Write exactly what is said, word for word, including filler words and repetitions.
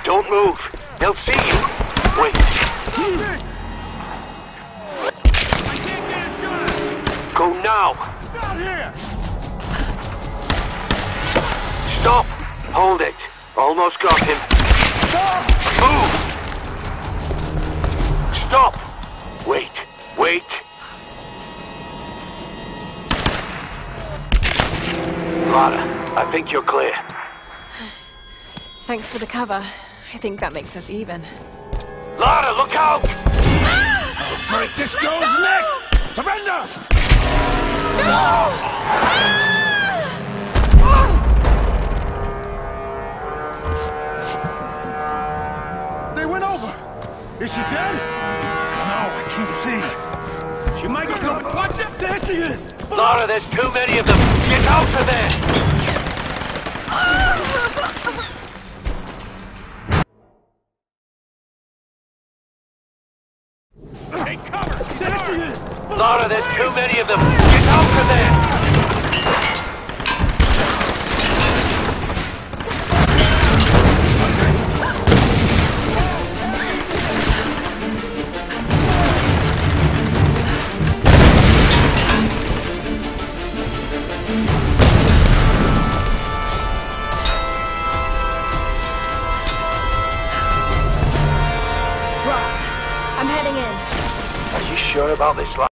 Don't move. They'll see you. Wait. Go now. Down here. Stop. Hold it. Almost got him. Stop. Move. Stop. Wait. Wait. Lara, I think you're clear. Thanks for the cover. I think that makes us even. Lara, look out! Break this girl's neck! Surrender! They went over. Is she dead? No, I can't see. She might be coming. Watch it! There she is! Lara, there's too many of them. Get out of there! Take cover! There she is! Lara, there's too many of them. Get out of there! I'm heading in. Are you sure about this, Lara?